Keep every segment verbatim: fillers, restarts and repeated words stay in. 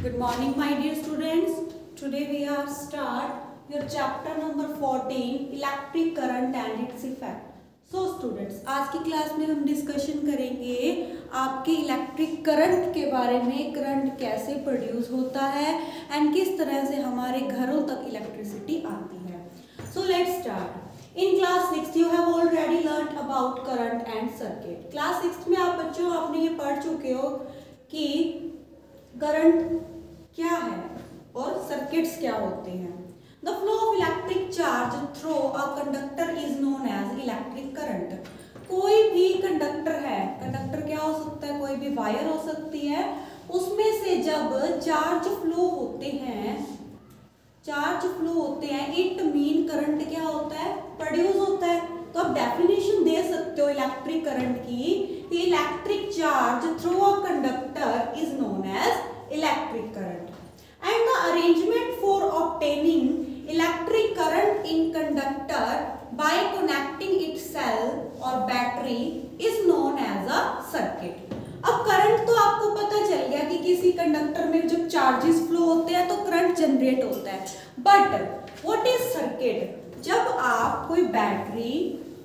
Good morning, my dear students. Today we are start your chapter number fourteen, electric current and its effect. So students, आज की class में हम discussion करेंगे आपके electric current के बारे में, करंट कैसे प्रोड्यूस होता है एंड किस तरह से हमारे घरों तक इलेक्ट्रिसिटी आती है. So let's start. In class six you have already learnt about current and circuit. Class six में आप बच्चों आपने ये पढ़ चुके हो कि करंट क्या है और सर्किट्स क्या होते हैं. The flow of electric charge through a conductor is known as electric current. कोई भी कंडक्टर है, कंडक्टर क्या हो सकता है, कोई भी वायर हो सकती है, उसमें से जब चार्ज फ्लो होते हैं चार्ज फ्लो होते हैं इट मीन करंट क्या होता है, प्रोड्यूस होता है. तो आप डेफिनेशन दे सकते हो इलेक्ट्रिक करंट की, electric charge through a conductor is known as electric current, and the arrangement for obtaining electric current in conductor by connecting its cell or battery is known as a circuit. अब current तो आपको पता चल गया कि किसी conductor में जब चार्जेस फ्लो होते हैं तो करंट जनरेट होता है. But what is circuit? जब आप कोई बैटरी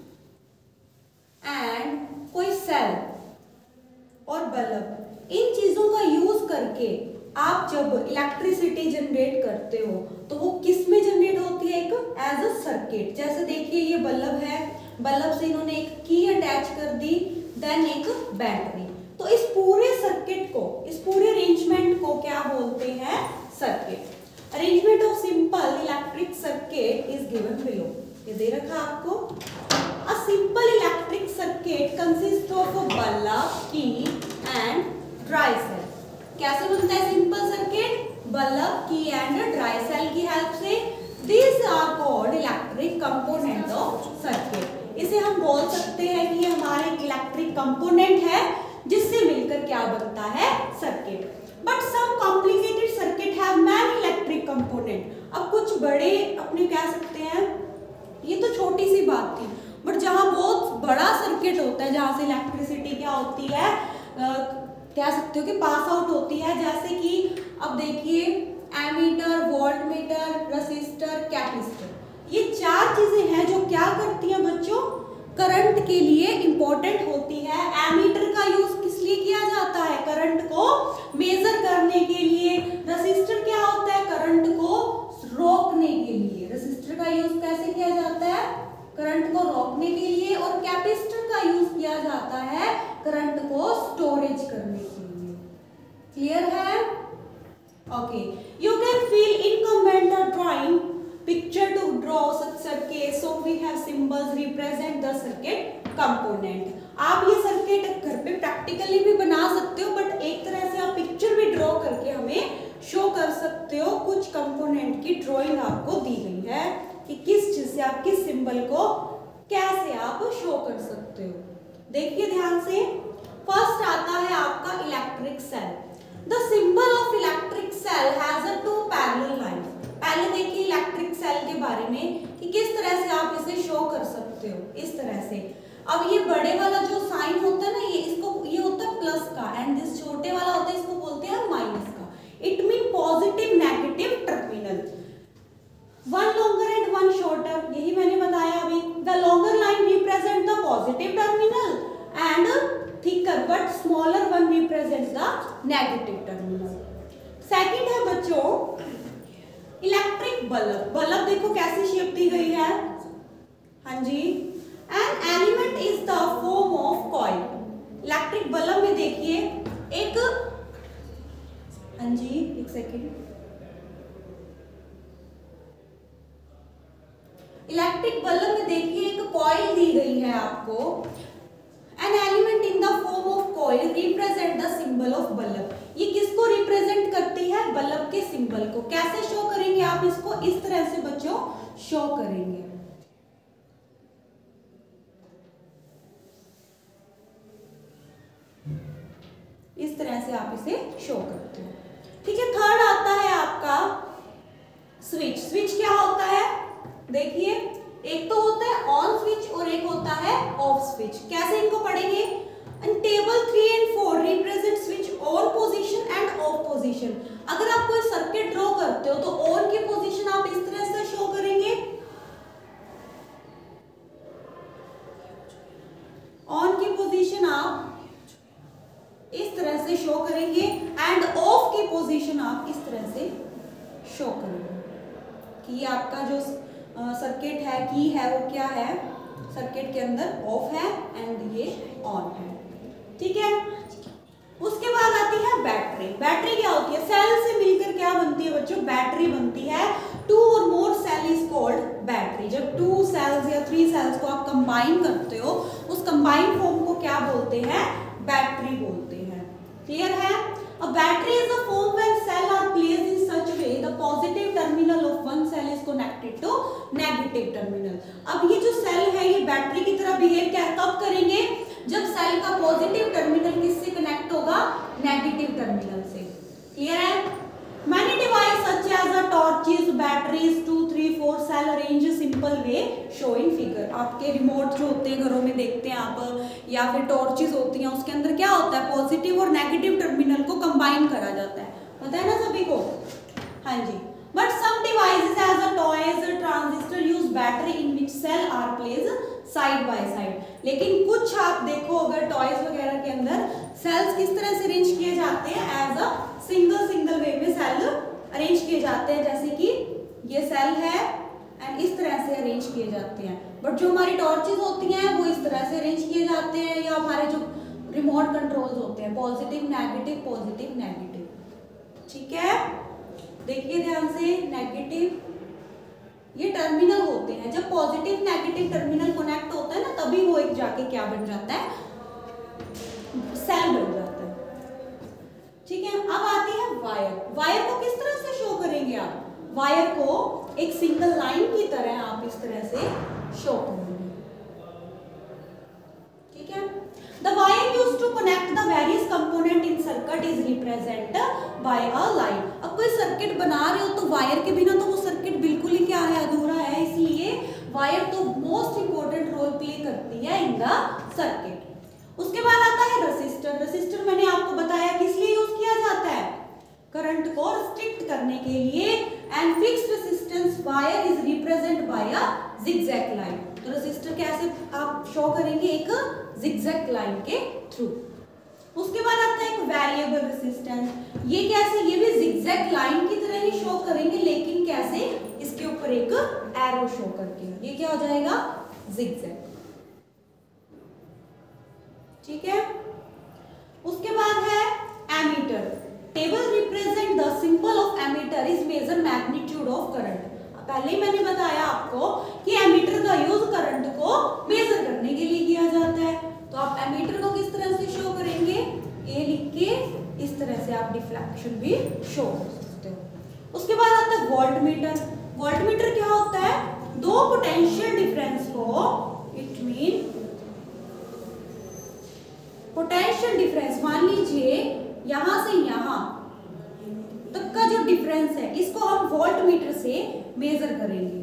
एंड कोई सेल और बल्ब इन चीजों का यूज करके आप जब इलेक्ट्रिसिटी जनरेट करते हो तो वो किस में जनरेट होती है, एक एज अ सर्किट. जैसे देखिए ये बल्ब है, बल्ब से इन्होंने एक की अटैच कर दी, देन एक बैटरी. तो इस पूरे सर्किट को, इस पूरे अरेंजमेंट को क्या बोलते हैं, circuit. Arrangement of simple electric circuit is given below. ये दे रखा आपको. A simple electric circuit consist of a bulb, key and dry cell. कैसे बनता है simple circuit? Bulb, key and dry cell की हेल्प से. This are called electric component of circuit. इसे हम बोल सकते हैं कि ये हमारे इलेक्ट्रिक कंपोनेंट है जिससे मिलकर क्या बनता है, circuit. But some complicated circuit have many electric component. अब कुछ बड़े अपने कह सकते हैं, ये तो छोटी सी बात थी, बट जहां बहुत बड़ा सर्किट होता है, जहां से इलेक्ट्रिसिटी क्या होती है, आ, कह सकते हो कि पास आउट होती है. जैसे कि अब देखिए एमीटर, वोल्टमीटर, रेसिस्टर, कैपेसिटर, ये चार चीजें हैं जो क्या करती हैं बच्चों, करंट के लिए इंपॉर्टेंट होती है. एमीटर का यूज किस लिए किया जाता है, करंट को मेजर करने के लिए. रेसिस्टर क्या होता है, करंट को रोकने के लिए. रेसिस्टर का यूज कैसे किया जाता है, करंट को रोकने के लिए. और कैपेसिटर का यूज किया जाता है करंट को स्टोरेज करने के लिए. क्लियर है? Okay. You can feel in comment और drawing picture to draw such circuit. So we have symbols represent the circuit component. आप ये सर्किट घर पे प्रैक्टिकली भी बना सकते हो, बट एक तरह से आप पिक्चर भी ड्रॉ करके हमें शो कर सकते हो. कुछ कंपोनेंट की ड्राइंग आपको दी गई है कि किस चीज से आप किस सिंबल को कैसे आप शो कर सकते हो. देखिए ध्यान से. फर्स्ट आता है आपका electric cell. The symbol of electric cell has a two parallel lines. पहले देखिए इलेक्ट्रिक सेल के बारे में कि किस तरह से आप इसे शो कर सकते हो, इस तरह से. अब ये बड़े वाला जो साइन होता है ना, ये इसको ये होता है प्लस का, एंड दिस छोटे वाला होता है, इसको बोलते हैं माइनस का. It mean positive negative terminal. One longer and one shorter, यही मैंने बताया अभी. The longer line represent the positive terminal and thicker but smaller one represent the negative terminal. Second है बच्चों इलेक्ट्रिक बल्ब. बल्ब देखो कैसी shape दी गई है, हाँ जी. An element is the form of coil. Electric bulb में देखिए एक, हाँ जी एक सेकेंड. इलेक्ट्रिक बल्ब में देखिए एक कॉइल दी गई है आपको. An element in the form of coil represent the symbol of bulb. ये किसको रिप्रेजेंट करती है, बल्ब के सिंबल को. कैसे शो करेंगे आप इसको, इस तरह से बच्चों शो करेंगे. इस तरह से आप इसे शो करते हो. ठीक है. थर्ड आता है आपका स्विच. स्विच क्या होता है, देखिए एक तो होता है ऑन स्विच और एक होता है ऑफ स्विच. कैसे इनको पढ़ेंगे, and table three and four represent switch on position and off position. अगर आप कोई सर्किट ड्रॉ करते हो तो ऑन की पोजीशन आप इस तरह से शो करेंगे, ऑन की पोजीशन आप इस तरह से शो करेंगे एंड ऑफ की पोजीशन आप इस तरह से शो करेंगे कि ये आपका जो सर्किट है की है वो क्या है, सर्किट के अंदर ऑफ है एंड ये ऑन है। ठीक है, उसके बाद आती है बैटरी। बैटरी क्या होती है? सेल से मिलकर क्या बनती है बच्चों? बैटरी बनती है। Two or more cell is called battery. जब टू सेल्स या थ्री सेल्स को आप कंबाइन करते हो उस कंबाइन फॉर्म को क्या बोलते हैं? बैटरी बोलते हैं। क्लियर है? A battery is a form when cell are placed in such way the positive terminal of one cell is connected to negative terminal। अब ये जो सेल है ये बैटरी की तरह बिहेव क्या कब करेंगे? जब सेल का पॉजिटिव टर्मिनल किससे कनेक्ट होगा? नेगेटिव टर्मिनल से। क्लियर है? Many devices such as a torches, batteries, two, three, four cell arrange simple way showing figure। आपके रिमोट जो होते हैं घरों में देखते हैं आप, या फिर टॉर्चेस होती हैं, उसके अंदर क्या होता है? पॉजिटिव और नेगेटिव टर्मिनल को कंबाइन करा जाता है। पता है ना सभी को? हाँ जी। But some devices as a toys, a transistor use battery in which cell are placed side by side। लेकिन कुछ आप देखो अगर टॉयज वगैरह के अंदर सेल्स किस तरह से अरेंज किए जाते हैं? As a single single way में सेल अरेंज किए जाते हैं, जैसे कि ये सेल है एंड इस तरह से अरेंज किए जाते हैं। बट जो हमारी टॉर्चेस होती हैं वो इस तरह से अरेंज किए जाते हैं, या हमारे जो रिमोट कंट्रोल्स होते हैं पॉजिटिव नेगेटिव पॉजिटिव नेगेटिव। ठीक है, देखिए ध्यान से, नेगेटिव ये टर्मिनल होते हैं। जब पॉजिटिव नेगेटिव टर्मिनल कनेक्ट होता है ना तभी वो एक जाके क्या बन जाता है? सेल बन जाता है। ठीक है, अब आती है वायर। वायर को किस तरह से शो करेंगे आप? वायर को एक सिंगल लाइन की तरह आप इस तरह से शो करेंगे। ठीक है, the wire used to connect the various component in circuit is represent by a line. अब कोई सर्किट बना रहे हो तो वायर के बिना तो वो सर्किट बिल्कुल ही क्या है? अधूरा है। इसलिए वायर तो मोस्ट इंपॉर्टेंट रोल प्ले करती है इन द सर्किट। उसके बाद आता है रेसिस्टर। रेसिस्टर मैंने आपको बताया किस लिए यूज किया जाता है? करंट को रिस्ट्रिक्ट करने के लिए। And fixed resistance wire is represent by a zigzag line. तो रेसिस्टर कैसे आप शो करेंगे? एक जिगजैग लाइन के थ्रू। उसके बाद आता है एक वेरिएबल रेसिस्टेंस। ये कैसे? ये भी जिगजैग लाइन की तरह ही शो करेंगे, लेकिन कैसे? इसके ऊपर एक एरो शो करके। ये क्या हो जाएगा? जिगजैग। ठीक है, उसके बाद है ammeter. Table represent the symbol of ammeter is measure magnitude of current. पहले ही मैंने बताया आपको कि एमीटर का यूज करंट को मेजर करने के लिए किया जाता है। तो आप एमीटर को किस तरह से शो करेंगे? ए लिख के इस तरह से आप डिफ्लेक्शन भी शो कर सकते हो। उसके बाद आता है वोल्टमीटर। वोल्टमीटर क्या होता है? दो पोटेंशियल डिफरेंस को, इट मीन पोटेंशियल डिफरेंस, मान लीजिए यहां से यहां तक का जो डिफरेंस है इसको हम वोल्टमीटर से मेजर करेंगे।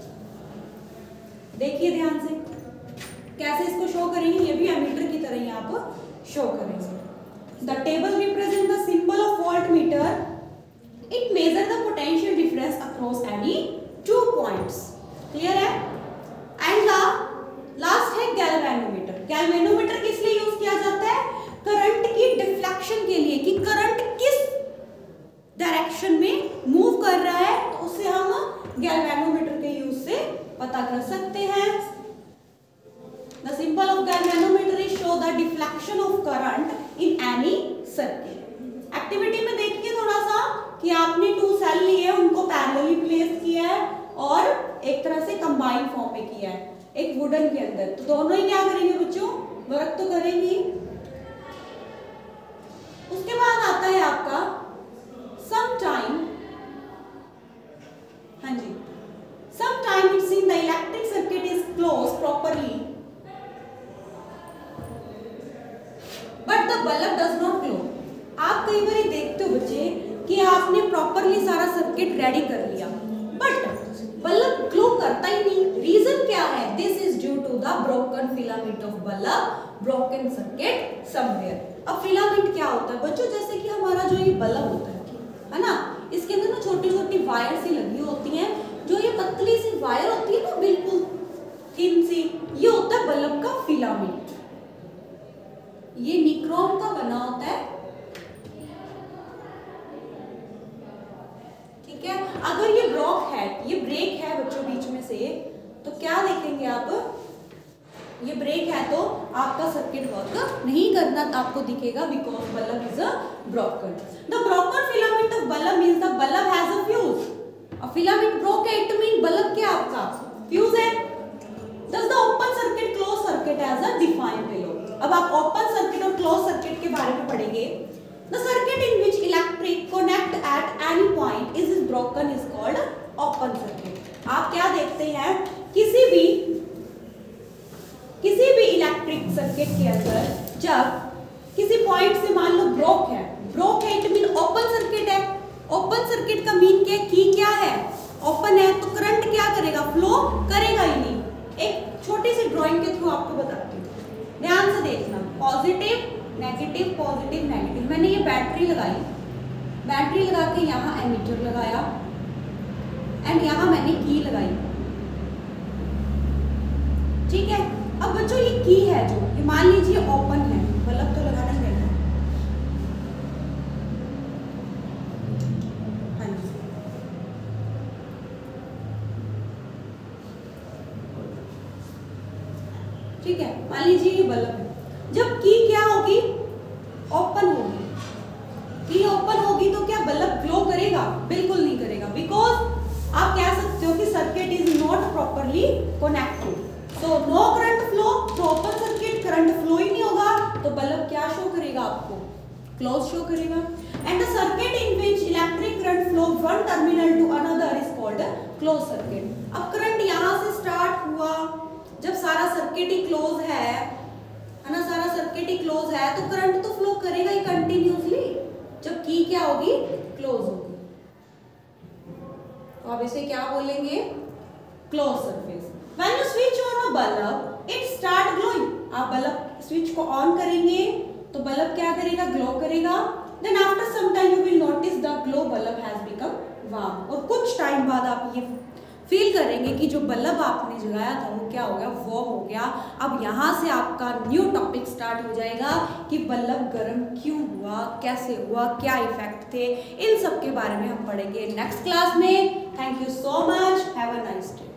देखिए ध्यान से कैसे इसको शो करेंगे, ये भी एमीटर की तरह ही आप शो करेंगे। The table represent the symbol of voltmeter. It measure the potential difference across any two points. Clear है? एंड द लास्ट है गैल्वेनोमीटर। गैल्वेनोमीटर किस लिए यूज किया जाता है? करंट की डिफ्लेक्शन के लिए, कि करंट किस डायरेक्शन में मूव कर रहा है, तो उसे हम गैल्वेनोमीटर के यूज से पता कर सकते हैं। The symbol of galvanometer is show the deflection of current in any circuit. Activity में देखिए थोड़ा सा कि आपने टू सेल लिए, उनको पैरेलली प्लेस किया है और एक तरह से कंबाइन फॉर्म में किया है एक वुडन के अंदर। तो दोनों ही क्या करेंगे बच्चों? वर्क तो करेंगी। उसके बाद आता है आपका सम टाइम, हाँ जी, some time its in the electric circuit is close properly but the bulb does not glow. आप कई बार देखते हो बच्चे कि आपने प्रॉपरली सारा सर्किट रेडी कर लिया बट बल्ब ग्लो करता ही नहीं। रीजन क्या है? This is due to the broken filament of bulb, broken circuit somewhere. अब फिलामेंट क्या होता है बच्चों, जैसे कि हमारा जो ये बल्ब होता है है ना, इसके अंदर ना छोटी छोटी वायर सी लगी होती हैं, जो ये पतली सी वायर होती है ना बिल्कुल थिन सी, ये होता है बल्ब का फिलामेंट। ये निक्रोम का बना होता है, ठीक है। अगर ये ब्रोक है, ये ब्रेक है बच्चों बीच में से, तो क्या देखेंगे आप, ये ब्रेक है तो आपका सर्किट वर्क नहीं करना, आपको दिखेगा because bulb is a broken. The broken filament of bulb means the bulb has a fuse. A filament broke है इट मीन बल्ब क्या आपका फ्यूज है। Thus the open circuit closed circuit as a defined below। अब आप open circuit और close circuit के बारे में पढ़ेंगे। The circuit in which electric connect at any point is broken is called open circuit। आप क्या देखते हैं, किसी भी किसी भी इलेक्ट्रिक सर्किट के अंदर जब किसी पॉइंट से मान लो ब्रोक है, ब्रोक है इट मीन ओपन सर्किट है। ओपन सर्किट का मीन क्या, की क्या है, ओपन है, तो करंट क्या करेगा, फ्लो करेगा ही नहीं। एक छोटी सी ड्राइंग के थ्रू आपको बताती हूँ, ध्यान से देखना, पॉजिटिव नेगेटिव पॉजिटिव नेगेटिव। मैंने ये बैटरी लगाई, बैटरी लगा के यहाँ एमीटर लगाया एंड यहाँ मैंने की लगाई, ठीक है। अब बच्चों ये की है जो, ये मान लीजिए ओपन है, बल्ब तो लगाना ही है, हाँ जी, ठीक है। मान लीजिए ये बल्ब है, जब की क्या होगी, ओपन होगी, की ओपन होगी तो क्या बल्ब ग्लो करेगा, बिल्कुल नहीं करेगा, बिकॉज आप कह सकते हो कि circuit is not properly connected, तो नो करंट फ्लो, तो ओपन सर्किट करंट फ्लो ही नहीं होगा, तो बल्ब क्या शो करेगा आपको, क्लोज शो करेगा। And the circuit in which electric current flow one terminal to another is called close circuit. अब करंट यहाँ से स्टार्ट हुआ, जब सारा सर्किट ही क्लोज है है ना, सारा सर्किट ही क्लोज है तो करंट तो फ्लो करेगा ही कंटिन्यूसली, जब की क्या होगी, क्लोज होगी, तो अब इसे क्या बोलेंगे, close surface. When you switch on a bulb, it start glowing। आप बल्ब स्विच को ऑन करेंगे तो बल्ब क्या करेगा, ग्लो करेगा। Then after some time you will notice the glow bulb has become warm। और कुछ टाइम बाद आप ये फील करेंगे कि जो बल्ब आपने जलाया था वो क्या हो गया, वार्म हो गया। अब यहाँ से आपका न्यू टॉपिक स्टार्ट हो जाएगा कि बल्ब गर्म क्यों हुआ, कैसे हुआ, क्या इफेक्ट थे, इन सब के बारे में हम पढ़ेंगे नेक्स्ट क्लास में। Thank you so much, have a nice day.